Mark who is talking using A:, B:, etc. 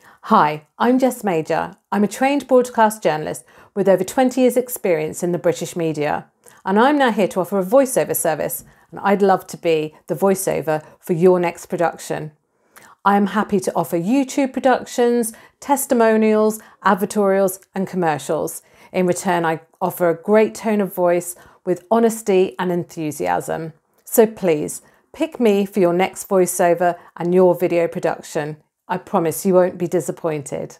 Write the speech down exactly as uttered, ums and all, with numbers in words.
A: Hi, I'm Jess Major. I'm a trained broadcast journalist with over twenty years experience in the British media, and I'm now here to offer a voiceover service, and I'd love to be the voiceover for your next production. I am happy to offer YouTube productions, testimonials, advertorials and commercials. In return, I offer a great tone of voice with honesty and enthusiasm. So please, pick me for your next voiceover and your video production. I promise you won't be disappointed.